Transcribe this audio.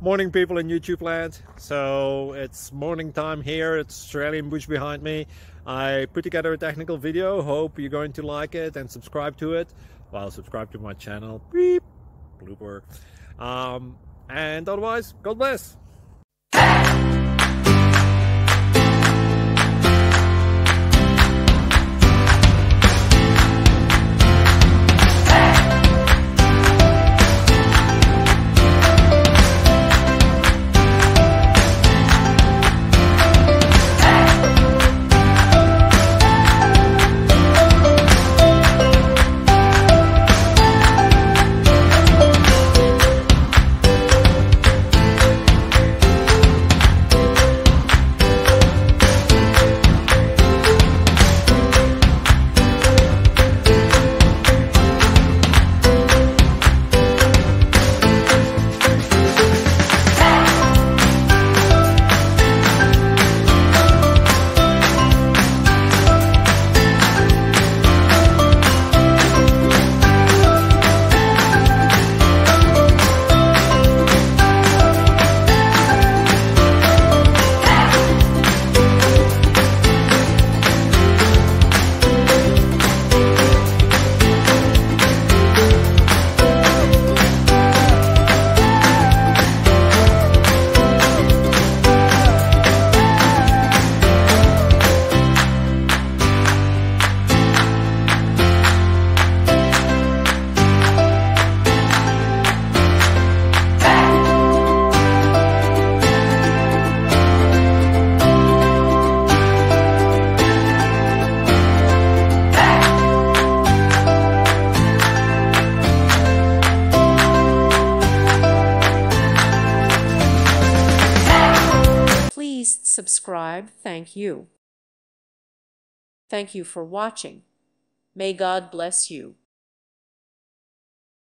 Morning, people in YouTube land. So it's morning time here. It's Australian bush behind me. I put together a technical video. Hope you're going to like it and subscribe to it. Well, subscribe to my channel. Beep. Blooper. And otherwise, God bless. Please subscribe. Thank you. Thank you for watching. May God bless you.